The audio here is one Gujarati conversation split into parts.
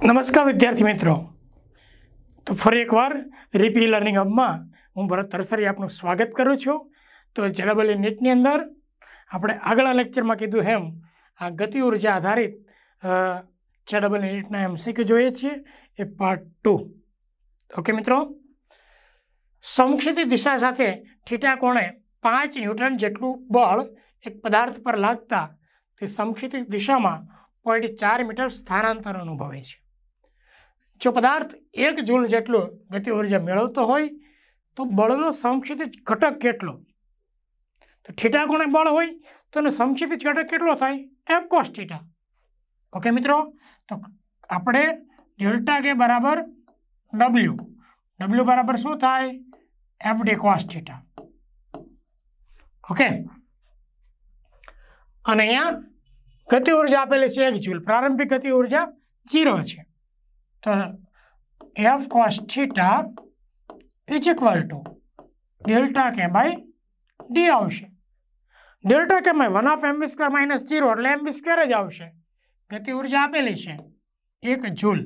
નમસ્કાર વિદ્યાર્થી મિત્રો, તો ફરી એકવાર રીપી લર્નિંગ હબમાં હું ભરત તરસરી આપનું સ્વાગત કરું છું। તો જેડબલ નીટની અંદર આપણે આગળના લેક્ચરમાં કીધું એમ આ ગતિ ઉર્જા આધારિત જેડબલ નીટના MCQ જોઈએ છીએ એ પાર્ટ 2। ઓકે મિત્રો, સમક્ષિતિ દિશા સાથે થીટા કોણે 5 ન્યૂટન જેટલું બળ એક પદાર્થ પર લાગતા તે સમક્ષિતિ દિશામાં 0.4 મીટર સ્થાનાંતર અનુભવે છે। જો પદાર્થ 1 જૂલ જેટલું ગતિ ઉર્જા મેળવતો હોય તો બળનો સમક્ષિતિજ ઘટક કેટલો? તો થીટા કોણે બળ હોય તો એનો સમક્ષિતિજ ઘટક કેટલો થાય? F cos theta. ઓકે મિત્રો, તો આપણે ડેલ્ટા કે બરાબર W બરાબર શું થાય? FD cos theta. ઓકે, અને અહીંયા ગતિ ઉર્જા આપેલી છે 1 જૂલ, પ્રારંભિક ગતિ ઉર્જા 0 છે। તો F cos theta is equal to delta K by D આવશે। Delta K by 1/mv² minus 0 એટલે mv² જ આવશે। ગતિ ઉર્જા આપેલી છે 1 જૂલ,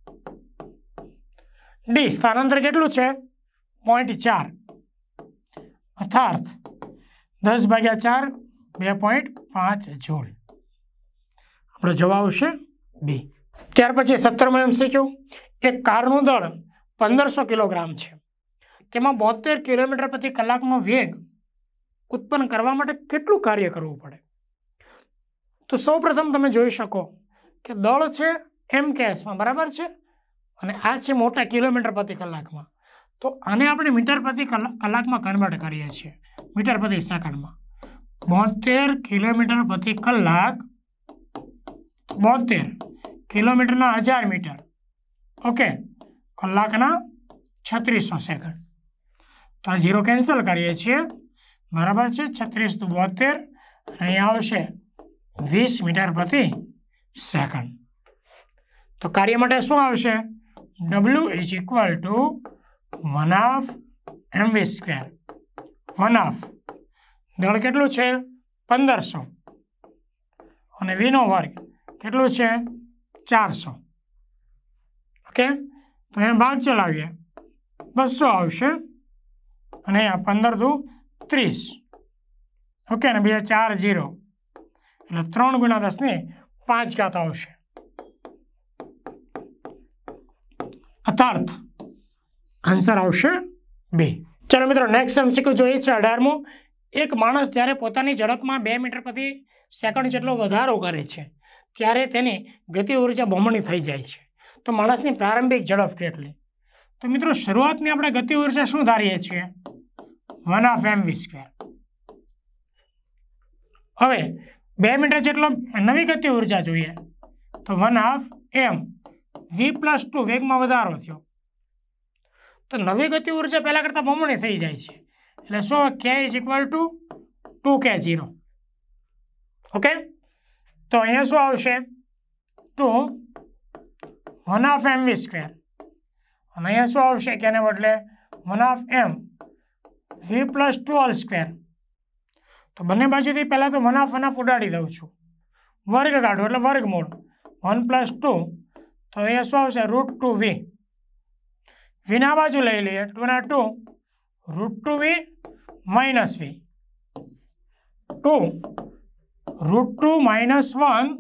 D સ્થાનાંતર કેટલું છે? 0.4 અર્થાત 10/4 2.5 જૂલ। આપણો જવાબ આવશે B। ત્યાર પછી 17મો MCQ, એક કારનું દળ 1500 કિલોગ્રામ છે, તેમાં 72 કિલોમીટર પ્રતિ કલાકનો વેગ ઉત્પન્ન કરવા માટે કેટલું કાર્ય કરવું પડે? તો સૌપ્રથમ તમે જોઈ શકો કે દળ છે MKS માં, બરાબર છે, અને આ છે મોટા કિલોમીટર પ્રતિ કલાકમાં। તો આને આપણે મીટર પ્રતિ કલાકમાં કન્વર્ટ કરીએ છીએ, મીટર પ્રતિ સેકન્ડમાં। 72 કિલોમીટર પ્રતિ કલાક 72 કિલોમીટરના 1000 મીટર, ઓકે, કલાકના 3600 સેકન્ડ। તો આ 0 કેન્સલ કરીએ છીએ, બરાબર છે, 36 × 72, અહીંયા આવશે 20 મીટર પ્રતિ સેકન્ડ। તો કાર્ય માટે શું આવશે? W is equal two 1/mv², 1/2 દળ કેટલું છે? 1500, અને વીનો વર્ગ કેટલું છે? 400। ઓકે, તો અહીંયા ભાગ ચલાવીએ, 200 આવશે, અને અહીંયા 15 × 30, ઓકે, અને બીજા 4 0 એટલે 3 × 10 ની 5 ઘાત આવશે। અર્થાત આન્સર આવશે B। ચાલો મિત્રો, નેક્સ્ટ MCQ જોઈએ છે 18મો। એક માણસ જ્યારે પોતાની ઝડપમાં 2 મીટર પ્રતિ સેકન્ડ જેટલો વધારો કરે છે ત્યારે તેની ગતિ ઉર્જા બમણી થઈ જાય છે। તો માણસની પ્રારંભિક ઝડપ કેટલી? તો મિત્રો, શરૂઆતની આપણે ગતિ ઉર્જા શું ધારીએ છીએ? 1/mv²। હવે 2 મીટર જેટલો નવી ગતિ ઉર્જા જોઈએ તો 1/m v+2 વેગમાં વધારો થયો, તો નવી ગતિ ઉર્જા પહેલા કરતા બમણી થઈ જાય છે, એટલે શું? K is equal to 2k0। Okay, તો અહીંયા શું આવશે? 2 1/mv², અને અહીંયા શું આવશે? કે એને બદલે 1/m v+2² તો બંને બાજુથી પહેલાં તો 1/1 ઉડાડી દઉં છું, વર્ગ કાઢો એટલે વર્ગમૂળ 1 + 2, તો અહીંયા શું આવશે? √2v, વીના બાજુ લઈ લઈએ, 2 ના 2 √2v - v, 2 √2 - 1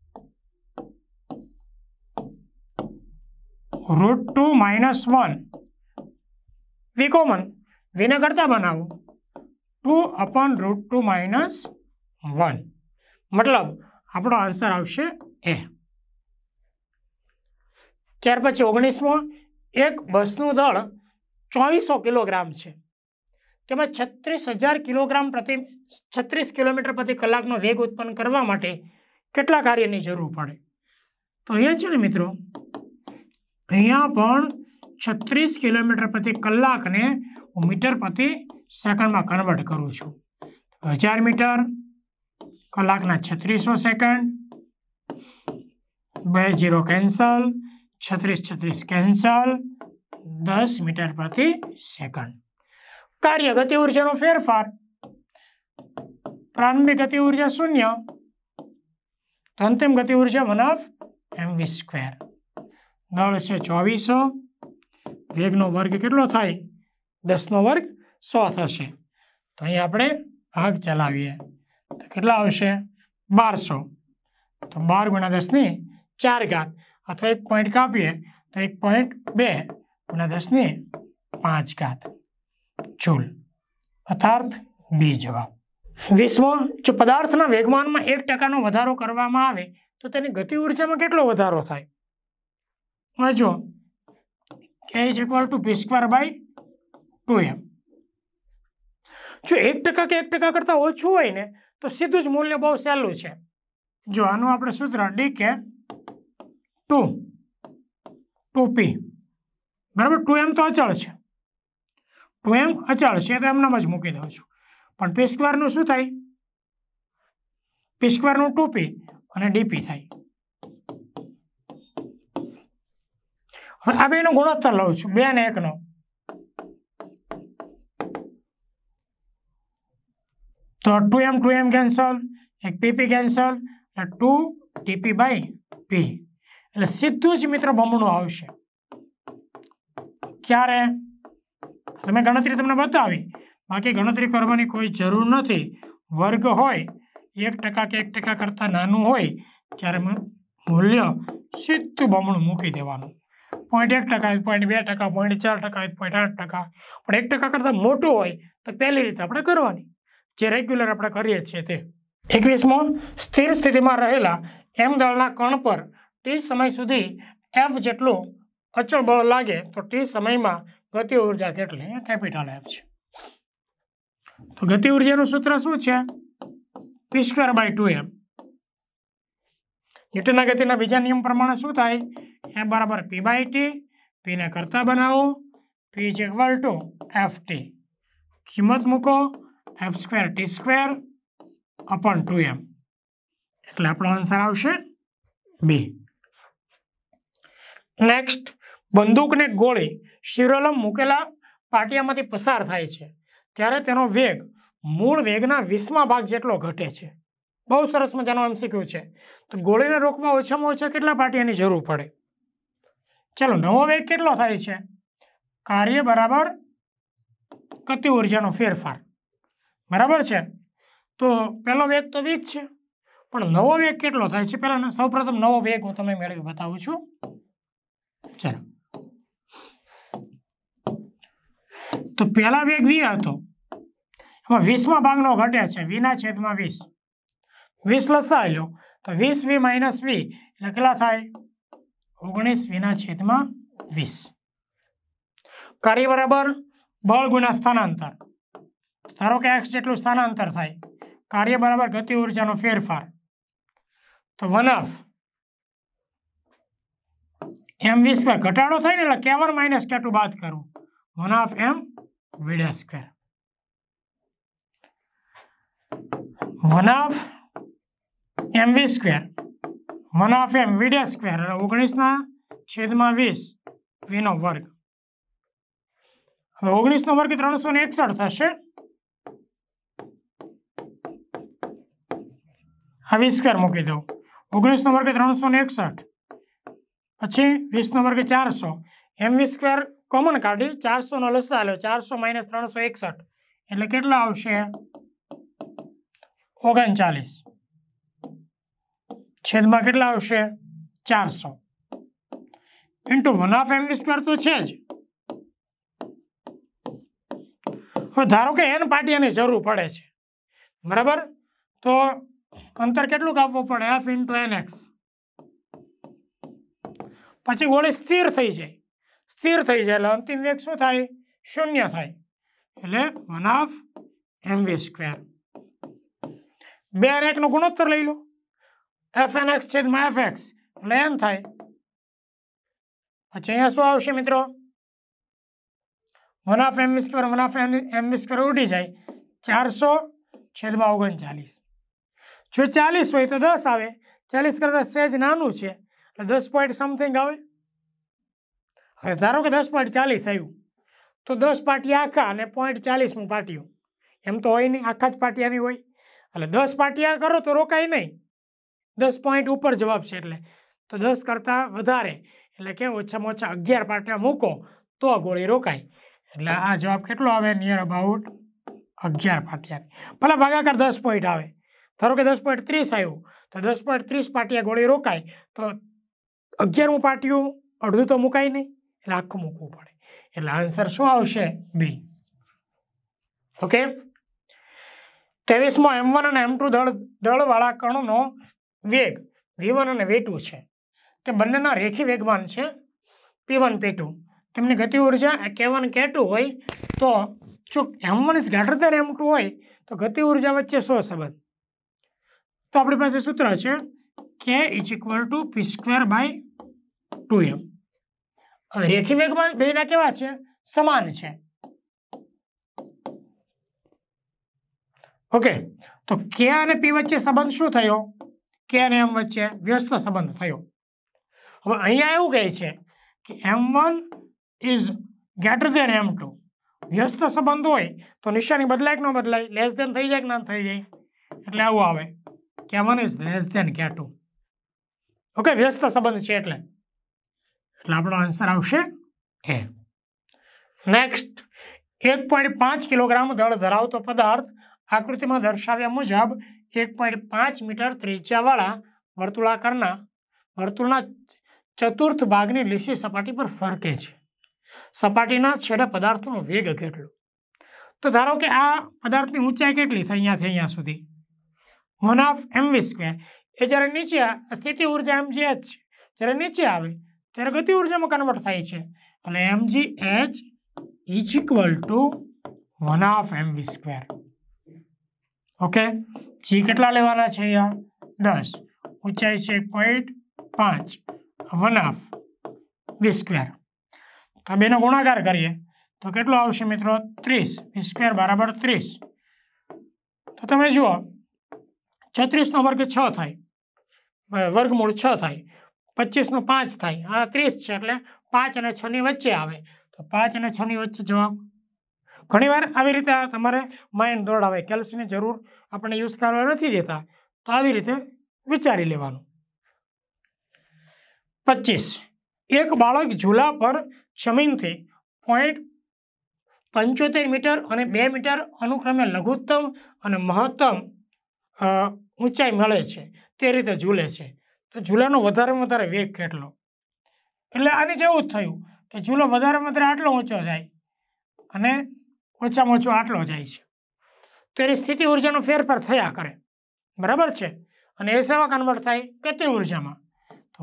√2 - 1 v કોમન, વીને કરતા બનાવો 2/√2 - 1, મતલબ આપણો આન્સર આવશે A। ત્યાર પછી 19મો, એક બસનું દળ 2400 કિલોગ્રામ છે, તેમાં 36,000 કિલોમીટર પ્રતિ કલાકનો વેગ ઉત્પન્ન કરવા માટે કેટલા કાર્યની જરૂર પડે? તો અહીંયા છે ને મિત્રો, અહીંયા પણ 36 કિલોમીટર પ્રતિ કલાકને હું મીટર પ્રતિ સેકન્ડમાં કન્વર્ટ કરું છું। 1000 મીટર કલાકના 3600 સેકન્ડ, 2 0 કેન્સલ, 36 કેન્સલ, 10 મીટર પ્રતિ સેકન્ડ। કાર્ય ગતિ ઉર્જાનો ફેરફાર, પ્રારંભિક ગતિ ઉર્જા 0, તો અંતિમ ગતિ ઉર્જા 1/mv²। દળ છે 2400, વેગનો વર્ગ કેટલો થાય 10નો વર્ગ 100 થશે. તો અહીં આપણે ભાગ ચલાવીએ તો કેટલા આવશે 1200. તો 12 ગુણ્યા 10ની 4 ઘાત અથવા 1 પોઈન્ટ કાપીએ તો 1.2 ગુણ્યા 10ની 5 ઘાત જૂલ, અર્થાત બી જવાબ. 20મો, જો પદાર્થના વેગમાનમાં 1% વધારો કરવામાં આવે તો તેની ગતિ ઉર્જામાં કેટલો વધારો થાય? હવે જો k = p²/2m. જો 1% કે 1% કરતાં ઓછું હોય ને તો સીધું જ મૂલ્ય બહુ સહેલું છે. જો આનું આપણે સૂત્ર dk 2p બરાબર. 2m તો અચળ છે, 2m અચળ છે તો એમનામ જ મૂકી દઉં છું. પણ p² નું શું થાય? p² નું 2p અને dp થાય. હવે આ બેનો ગુણોત્તર લઉં છું, 2 અને 1નો. તો 2m કેન્સલ, એક pp કેન્સલ, એટલે 2dp/p. એટલે સીધું જ મિત્રો બમણું આવશે. ક્યારે? તમે ગણતરી તમને બતાવી, બાકી ગણતરી કરવાની કોઈ જરૂર નથી. વર્ગ હોય 1% કે 1% કરતાં નાનું હોય ત્યારે મૂલ્ય સીધું બમણું મૂકી દેવાનું. 0.1%, 0.2%, 0.4%, 0.8%. પણ 1% કરતાં મોટું હોય તો પહેલી રીતે આપણે કરવાની, જે રેગ્યુલર આપણે કરીએ છીએ તે. 21મો, સ્થિર સ્થિતિમાં રહેલા m દળના કણ પર t સમય સુધી f જેટલું અચળ બળ લાગે તો t સમયમાં ગતિ ઉર્જા કેટલી? કેપિટલ F છે. તો ગતિ ઉર્જાનું સૂત્ર શું છે? p²/2m. ન્યૂટનના ગતિના બીજા નિયમ પ્રમાણે શું થાય? F = p/t. p ને કરતા બનાવો, p = ft. કિંમત મૂકો f²t²/2m. એટલે આપણો આન્સર આવશે બી. નેક્સ્ટ, બંદૂકને ગોળી શિરોલમ મૂકેલા પાટિયામાંથી પસાર થાય છે ત્યારે તેનો વેગ મૂળ વેગના 20મા ભાગ જેટલો ઘટે છે. બહુ સરસ મજાનો MCQ છે. તો ગોળીને રોકવા ઓછામાં ઓછા કેટલા પાટિયાની જરૂર પડે? ચાલો, નવો વેગ કેટલો થાય છે? કાર્ય બરાબર ગતિ ઉર્જાનો ફેરફાર, બરાબર છે. તો પહેલો વેગ તો 20 છે, પણ નવો વેગ કેટલો થાય છે? પહેલા સૌપ્રથમ નવો વેગ હું તમને મેળવી બતાવું છું. ચાલો, તો પહેલા વેગ v હતો, એમાં 20મા ભાગનો ઘટે છે, v/20. 20 લસાઈ લો તો 20v - v એટલે કેટલા થાય? 19v/20. કાર્ય બરાબર બળ ગુણ્યા સ્થાનાંતર. ધારો કે x જેટલું સ્થાનાંતર થાય, કાર્ય બરાબર ગતિ ઉર્જાનો ફેરફાર. તો 1/2 mv² ઘટાડો થાય ને એટલે k1 - k2 બાદ કરવું, 1/2 mv². 1/2 mv², 1/2 mv² એટલે 19/20 v નો વર્ગ. હવે 19નો વર્ગ 361 થશે. આ v² મૂકી દઉં. 19નો વર્ગ 361, પછી 20નો વર્ગ 400. mv² કોમન કાઢી 400નો લસા લો, 400 - 361 એટલે કેટલા આવશે? 39 છેદમાં કેટલા આવશે? 400 ઇન્ટુ 1/2 mv² તો છે જ. હવે ધારો કે n પાટિયાની જરૂર પડે છે, બરાબર. તો અંતર કેટલું કાપવું પડે? f × nx. પછી ગોળી સ્થિર થઈ જાય, એટલે અંતિમ વેગ શું થાય? 0 થાય. એટલે 1/2 mv². 2 અને 1નો ગુણોત્તર લઈ લો, fnx / fx એટલે n થાય. પછી અહીંયા શું આવશે મિત્રો? 1/2 mv², 1/2 mv² ઉડી જાય, 400/39. જો 40 હોય તો 10 આવે, 40 કરતાં સહેજ નાનું છે એટલે 10 પોઈન્ટ સમથિંગ આવે. હવે ધારો કે 10.40 આવ્યું તો 10 પાટિયા આખા અને 0.40મું પાટિયું, એમ તો હોય નહીં, આખા જ પાટિયાની હોય. એટલે 10 પાટિયા કરો તો રોકાય નહીં, 10 પોઈન્ટ ઉપર જવાબ છે એટલે. તો 10 કરતાં વધારે એટલે કે ઓછામાં ઓછા 11 પાટિયા મૂકો તો ગોળી રોકાય. એટલે આ જવાબ કેટલો આવે? નિયર અબાઉટ 11 પાટિયા. ભલે ભાગાકાર 10 પોઈન્ટ આવે, ધારો કે 10.30 આવ્યું તો 10.30 પાટિયા ગોળી રોકાય તો 11મું પાટિયું અડધું તો મુકાય નહીં, એટલે આખું મૂકવું પડે. એટલે આન્સર શું આવશે? બી. ઓકે. 23મો M1 અને M2 દળવાળા કણનો વેગ V1 અને V2 છે. તે બંનેના રેખી વેગમાન છે P1 P2. તેમની ગતિ ઉર્જા K1 K2 હોય તો જો M1 is greater than M2 હોય તો ગતિ ઉર્જા વચ્ચે શો સંબંધ? તો આપણી પાસે સૂત્ર છે K = P²/2m. રેખી વેગમાન બેના કેવા છે? સમાન છે. ઓકે, તો K અને P વચ્ચે સંબંધ શું થયો? K અને M વચ્ચે વ્યસ્ત સંબંધ થયો. હવે અહીંયા એવું કહે છે કે M1 is greater than M2. વ્યસ્ત સંબંધ હોય તો નિશાની બદલાય કે ન બદલાય? લેસ ધેન થઈ જાય કે ના થઈ જાય? એટલે આવું આવે K1 is less than K2. Okay, વ્યસ્ત સંબંધ છે એટલે આપણો આન્સર આવશે એ. નેક્સ્ટ, 1.5 કિલોગ્રામ દળ ધરાવતો પદાર્થ આકૃતિમાં દર્શાવ્યા મુજબ 1.5 મીટર ત્રિજ્યાવાળા વર્તુળના ચતુર્થ ભાગની લીસી સપાટી પર ફરકે છે. સપાટીના છેડે પદાર્થનો વેગ કેટલો? તો ધારો કે આ પદાર્થની ઊંચાઈ કેટલી થઈ? અહીંયાથી અહીંયા સુધી 1/mv². એ જ્યારે નીચે સ્થિતિ ઉર્જા mgh છે, જ્યારે નીચે આવે ત્યારે ગતિ ઉર્જામાં કન્વર્ટ થાય છે. એટલે mgh = 1/mv². ઓકે, જી કેટલા લેવાના છે? અહીંયા 10, ઊંચાઈ છે 1.5, 1/v². તો બેનો ગુણાકાર કરીએ તો કેટલો આવશે મિત્રો? 30. v² = 30. તો તમે જુઓ 36નો વર્ગ 6 થાય, વર્ગમૂળ 6 થાય, 25નો 5 થાય, આ 30 છે એટલે 5 અને 6 ની વચ્ચે આવે. તો 5 અને 6 ની વચ્ચે જવાબ. ઘણીવાર આવી રીતે તમારે માઇન્ડ દોડાવે, કેલ્સીની જરૂર આપણે યુઝ કરવા નથી દેતા, તો આવી રીતે વિચારી લેવાનું. 25. એક બાળક ઝૂલા પર જમીનથી 0.75 મીટર અને 2 મીટર અનુક્રમે લઘુત્તમ અને મહત્તમ ઊંચાઈ મળે છે તે રીતે ઝૂલે છે. તો ઝૂલાનો વધારેમાં વધારે વેગ કેટલો? એટલે આની જેવું જ થયું કે ઝૂલો વધારેમાં વધારે આટલો ઊંચો જાય અને ઓછામાં ઓછો આટલો જાય છે. તો એની સ્થિતિ ઉર્જાનો ફેરફાર થયા કરે, બરાબર છે? અને એ શેમાં કન્વર્ટ થાય? ગતિ ઉર્જામાં. તો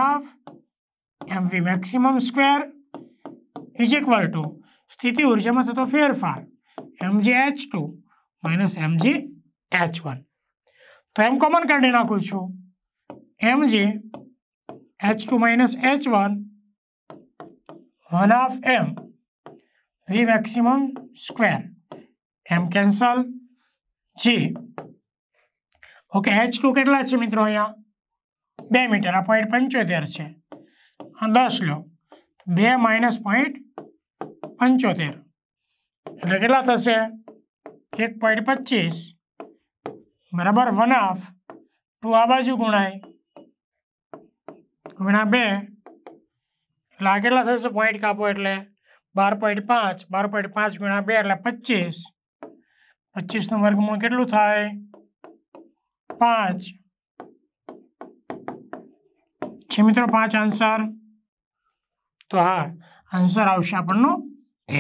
1/mv²= સ્થિતિ ઉર્જામાં થતો ફેરફાર mgh2 - mgh1. તો એમ કોમન કાઢી નાખું છું, mgh2 - h1 1/m v_max². m cancel, g. Okay, h2 કેટલા છે મિત્રો? અહીંયા 2 મીટર, આ 0.75 છે, આ 10 લો, 2 - 0.75 એટલે કેટલા થશે? 1.25 બરાબર 1/2 આ બાજુ ગુણાય ગુણ્યા 2 એટલે આ કેટલા થશે? પોઈન્ટ કાપો એટલે 12.5, 12.5 ગુણ્યા 2 એટલે 25. 25નું વર્ગમૂળ કેટલું થાય? 5 છે મિત્રો. 5 આન્સર. તો હા, આન્સર આવશે આપણનો એ.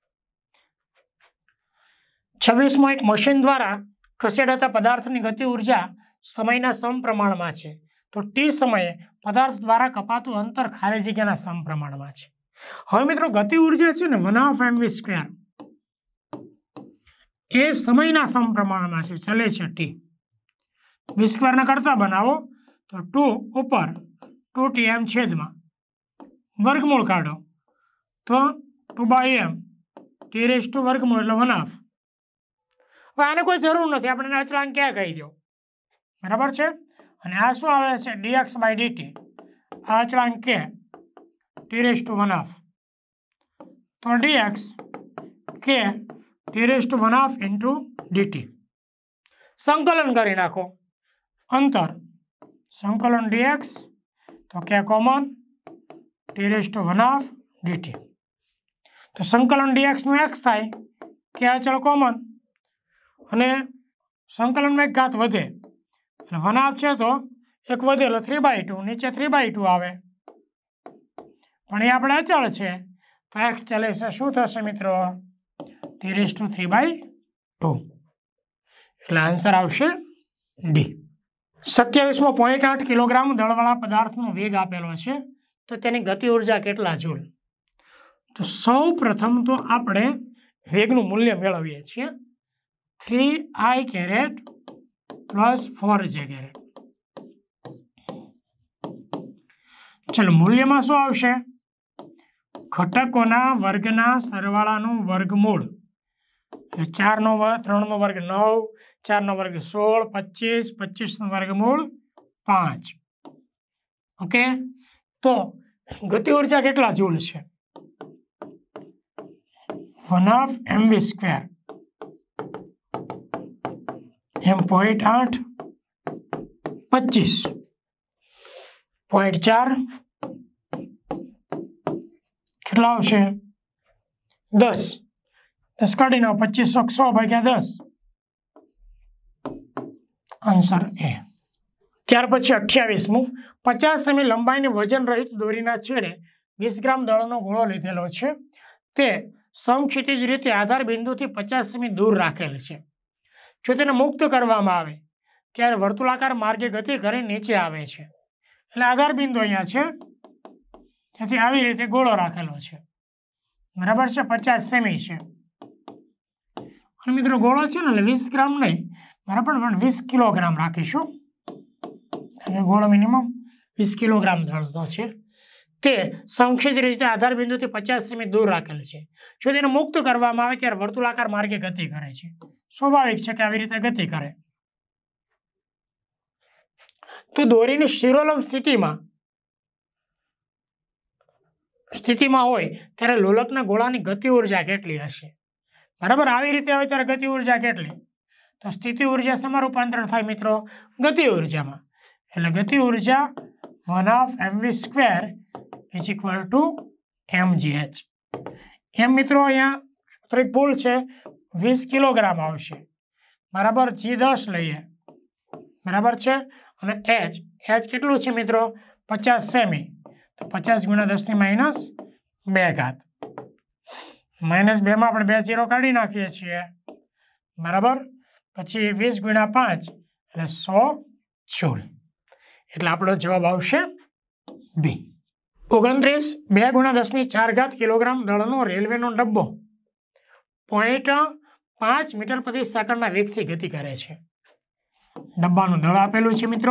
26મો, એક મશીન દ્વારા ખસેડાતા પદાર્થની ગતિ ઉર્જા સમયના સમપ્રમાણમાં છે. તો ટી સમયે પદાર્થ દ્વારા કપાતું અંતર ખાલી જગ્યાના સમપ્રમાણમાં છે. હવે મિત્રો ગતિ ઉર્જા છે ને 1/mv², એ સમયના સમપ્રમાણમાં છે, ચલે છે ટી. v² ના કરતા બનાવો તો 2 ઉપર 2tm છેદમાં વર્ગમૂળ કાઢો તો 2/m t² વર્ગમૂળ એટલે 1/2. હવે આને કોઈ જરૂર નથી, આપણે અચળાંક ક્યાં કહી દો, બરાબર છે? અને આ શું આવે છે? dx/dt. આ અચળાંક કે t⁻1/2. તો dx કે t⁻1/2 dt. સંકલન કરી નાખો, અંતર સંકલન dx તો કે કોમન t⁻⁴ તો સંકલન dx નું x થાય કે અચળ કોમન અને સંકલનમાં એક ઘાત વધે એટલે 1/2 છે તો એક વધે એટલે 3/2 નીચે 3/2 આવે પણ એ આપણે અચળ છે તો x ચાલે છે શું થશે મિત્રો t⁻³ એટલે આન્સર આવશે ડી 27.8 કિલોગ્રામ દળવાળા પદાર્થનો વેગ આપેલો છે તો તેની ગતિ ઉર્જા કેટલા જૂલ તો સૌ પ્રથમ તો આપણે વેગનું મૂલ્ય મેળવીએ છીએ 3i caret plus 4j caret ચલો મૂલ્યમાં શું આવશે ઘટકોના વર્ગના સરવાળાનું વર્ગમૂળ 4 નો વર્ગ 3 નો વર્ગ 9 4 નો વર્ગ 16 25 25 નો વર્ગમૂળ 5 ઓકે તો ગતિ ઉર્જા કેટલા જૂલ છે 1/2 mv² m.8 25.4 કેટલા આવશે 10 10 કાઢી નાખો 25/100/10 આન્સર એ ત્યાર પછી 28મું 50 સેમી લંબાઈની વજન રહિત દોરીના છેડે 20 ગ્રામ દળનો ગોળો લીધેલો છે તે સમક્ષિતિજ રીતે આધાર બિંદુથી 50 સેમી દૂર રાખેલ છે જો તેને મુક્ત કરવામાં આવે ત્યારે વર્તુળાકાર માર્ગે ગતિ કરી નીચે આવે છે એટલે આધાર બિંદુ અહીંયા છે તેથી આવી રીતે ગોળો રાખેલો છે બરાબર છે 50 સેમી છે અને મિત્રો ગોળો છે ને એટલે 20 ગ્રામ નહીં બરાબર પણ 20 કિલોગ્રામ રાખીશું ગોળો મિનિમમ 20 કિલોગ્રામ દળનો છે તે સંક્ષિપ્ત રીતે આધાર બિંદુથી 50 સેમી દૂર રાખેલ છે જો તેને મુક્ત કરવામાં આવે ત્યારે વર્તુળાકાર માર્ગે ગતિ કરે છે સ્વાભાવિક છે કે આવી રીતે ગતિ કરે તો દોરીની શિરોલંબ સ્થિતિમાં હોય ત્યારે લોલકના ગોળાની ગતિ ઉર્જા કેટલી હશે બરાબર આવી રીતે હોય ત્યારે ગતિ ઉર્જા કેટલી તો સ્થિતિ ઉર્જા શેમાં રૂપાંતરણ થાય મિત્રો ગતિ ઉર્જામાં એટલે ગતિ ઉર્જા 1/2 mv² = mgh એમ મિત્રો અહીંયા થોડીક ભૂલ છે 20 કિલોગ્રામ આવશે બરાબર g10 લઈએ બરાબર છે અને h કેટલું છે મિત્રો 50 સેમી તો 50 × 10⁻²² -2 માં આપણે 2 0 કાઢી નાખીએ છીએ બરાબર પછી 20 × 5 એટલે 100 જૂલ એટલે આપણો જવાબ આવશે બી 29 2 × 10⁴ કિલોગ્રામ દળનો રેલવેનો ડબ્બો 0.5 મીટર પ્રતિ સેકન્ડના વેગથી ગતિ કરે છે ડબ્બાનું દળ આપેલું છે મિત્રો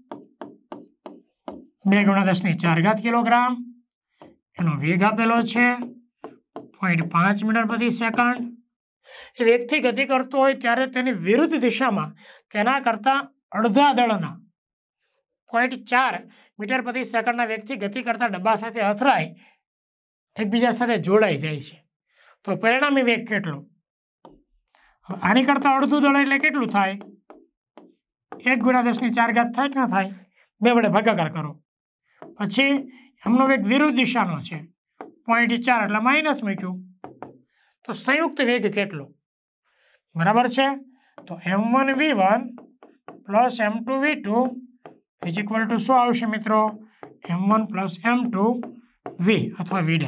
2 × 10⁴ કિલોગ્રામ એનો વેગ આપેલો છે 0.5 મીટર પ્રતિ સેકન્ડ એ વેગથી ગતિ કરતો હોય ત્યારે તેની વિરુદ્ધ દિશામાં તેના કરતાં અડધા દળના 0.4 મીટર પ્રતિ સેકન્ડના વેગથી ગતિ કરતા ડબ્બા સાથે અથડાઈ એકબીજા સાથે જોડાઈ જાય છે તો પરિણામી વેગ કેટલો આની કરતાં અડધું દળ એટલે કેટલું થાય 1 × 10⁴ થાય કે ના થાય 2 વડે ભાગાકાર કરો પછી એમનો વેગ વિરુદ્ધ દિશાનો છે 0.4 એટલે માઇનસ મૂક્યું તો સંયુક્ત વેગ કેટલો બરાબર છે તો m1v1 + m2v2 = શું આવશે મિત્રો m1 + m2v અથવા v'.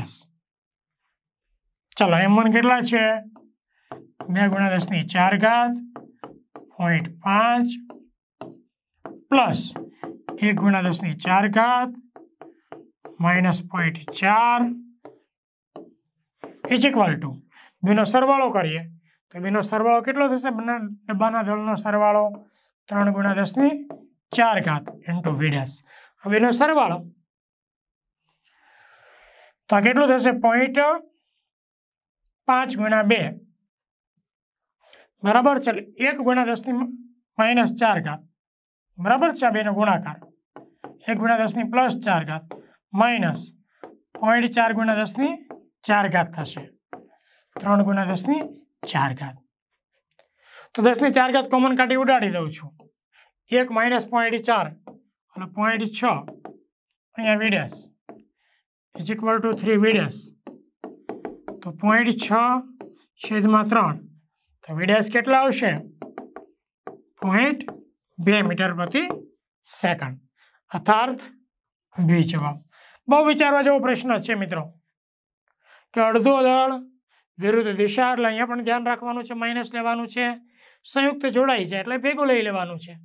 ચાલો m1 કેટલા છે 2 × 10⁴ 0.5 પ્લસ 1 × 10⁴ -0.4 બેનો સરવાળો કરીએ તો બેનો સરવાળો કેટલો થશે બંને ડબ્બાના દળનો સરવાળો 3 × 10⁴ × v'. બેનો સરવાળો તો આ કેટલું થશે 0.5 × 2 બરાબર છે 1 × 10⁻⁴ બરાબર છે આ બેનો ગુણાકાર 1 × 10⁻⁴ માઇનસ 0.4 × 10⁴ થશે 3 × 10⁴ તો 10⁴ કોમન કાઢી ઉડાડી દઉં છું 1 - 0.4 અને 0.6 અહીંયા v'. Is equal to 3 V dash, તો 0.6/3, તો વી ડેશ કેટલા આવશે? 0.2 મીટર પ્રતિ સેકન્ડ, અર્થાત બી જવાબ. બહુ વિચારવા જેવો પ્રશ્ન છે મિત્રો કે અડધો દળ વિરુદ્ધ દિશા, એટલે અહીંયા પણ ધ્યાન રાખવાનું છે, માઇનસ લેવાનું છે. સંયુક્ત જોડાઈ છે એટલે ભેગું લઈ લેવાનું છે.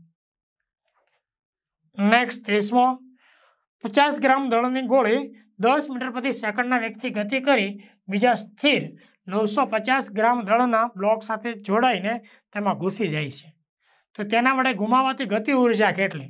નેક્સ્ટ 30મો, 50 ગ્રામ દળની ગોળી 10 મીટર પ્રતિ સેકન્ડના વેગથી ગતિ કરી બીજા સ્થિર 950 ગ્રામ દળના બ્લોક સાથે જોડાઈને તેમાં ઘૂસી જાય છે, તો તેના વડે ગુમાવાતી ગતિ ઉર્જા કેટલી?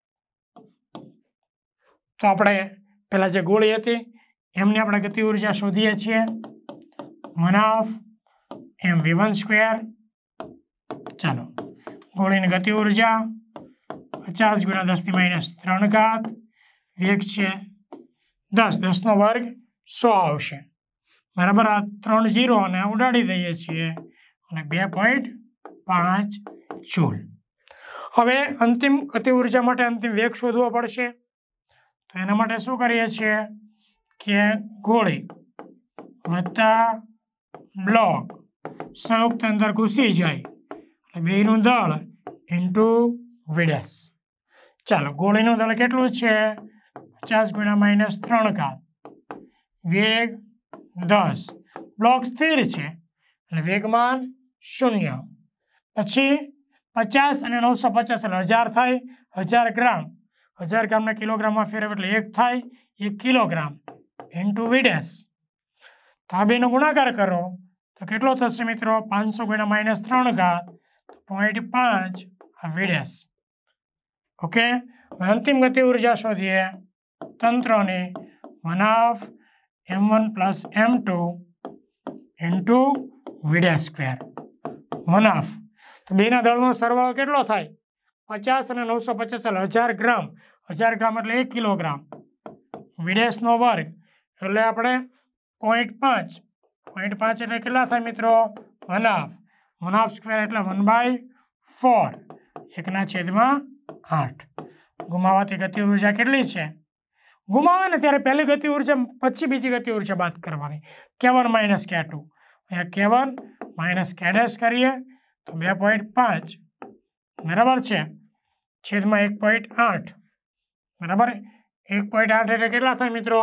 તો આપણે પહેલાં જે ગોળી હતી એમની આપણે ગતિ ઉર્જા શોધીએ છીએ. 1/2 mv1². ચાલો, ગોળીની ગતિ ઉર્જા 50 × 10⁻³ વેગ છે 10, 10નો વર્ગ 100 આવશે, બરાબર. આ 3 0 અને ઉડાડી દઈએ છીએ અને 2.5 જૂલ. હવે અંતિમ ગતિ ઉર્જા માટે અંતિમ વેગ શોધવો પડશે, તો એના માટે શું કરીએ છીએ કે ગોળી વત્તા બ્લોક સંયુક્ત અંદર ઘૂસી જાય એટલે બેયનું દળ ઇન્ટુ વી ડેશ. ચાલો, ગોળીનું દળ કેટલું છે? 50 × -3, વેગ 10, બ્લોક સ્થિર છે અને વેગમાન 0. પછી 50 અને 950 એટલે 1000 થાય, 1000 ગ્રામ, 1000 ગ્રામના કિલોગ્રામમાં ફેરવે એટલે 1 થાય, 1 કિલોગ્રામ ઇન્ટુ વી ડેશ. તો આ બેનો ગુણાકાર કરો તો કેટલો થશે મિત્રો? 500 × -3, 0.5 વી ડેશ. ઓકે, અંતિમ ગતિ ઉર્જા શોધીએ તંત્રની 1/2 m1 + m2 ઇન્ટુ વી ડેશ². 1/2, તો બેના દળનો સરવાળો કેટલો થાય? 50 અને 950 એટલે 1000 ગ્રામ, 1000 ગ્રામ એટલે 1 કિલોગ્રામ, વી ડેશનો વર્ગ એટલે આપણે 0.5, 0.5 એટલે કેટલા થાય મિત્રો? 1/2, 1/2² એટલે 1/4, 1/8. ગુમાવાતી ગતિ ઉર્જા કેટલી છે? ગુમાવે ને ત્યારે પહેલી ગતિ ઉર્જા પછી બીજી ગતિ ઉર્જા બાદ કરવાની, K1 - K2. અહીંયા K1 - K' કરીએ તો 2.5, બરાબર છે, છેદમાં 1.8, બરાબર. 1.8 એટલે કેટલા થાય મિત્રો?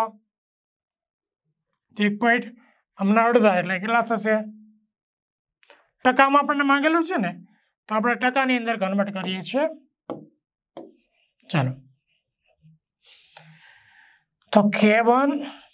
1. હમણાં અડધા એટલે કેટલા થશે? ટકામાં આપણને માંગેલું છે ને, તો આપણે ટકાની અંદર કન્વર્ટ કરીએ છીએ. ચાલો, તો K1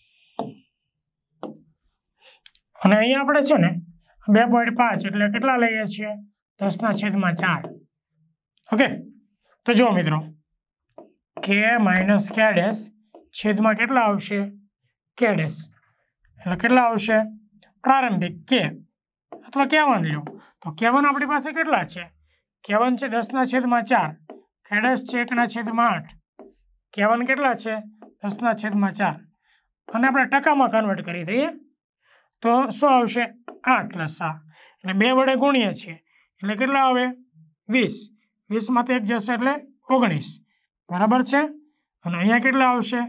અને અહીંયા આપણે છે ને 2.5 એટલે કેટલા લઈએ છીએ? 10/4. ઓકે, તો જો મિત્રો K - K' છેદમાં કેટલા આવશે? K' એટલે કેટલા આવશે? પ્રારંભિક K અથવા K1 લો, તો K1 આપણી પાસે કેટલા છે? K1 છે 10/4, K' છે 1/8. K1 કેટલા છે? 10/4, અને આપણે ટકામાં કન્વર્ટ કરી દઈએ તો શું આવશે? 8 લસા, એટલે 2 વડે ગુણીએ છીએ એટલે કેટલા આવે? 20. 20માંથી 1 જશે એટલે 19, બરાબર છે. અને અહીંયા કેટલા આવશે?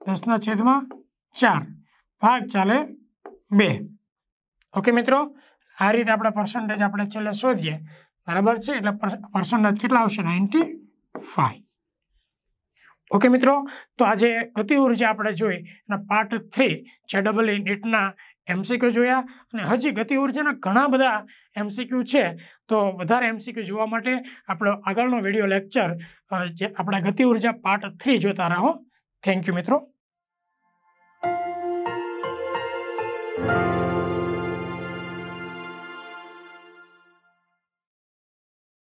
10/4, ભાગ ચાલે 2. ઓકે મિત્રો, આ રીતે આપણે પર્સન્ટેજ આપણે છેલ્લે શોધીએ, બરાબર છે. એટલે પર્સન્ટેજ કેટલા આવશે? 95. ઓકે મિત્રો, તો આજે ગતિ ઉર્જા આપણે જોઈ અને પાર્ટ 3 JEE નીટના MCQ જોયા, અને હજી ગતિ ઉર્જાના ઘણા બધા MCQ છે. તો વધારે MCQ જોવા માટે આપણો આગળનો વિડીયો લેક્ચર જે આપણા ગતિ ઉર્જા પાર્ટ 3 જોતા રહો. થેન્ક યુ મિત્રો.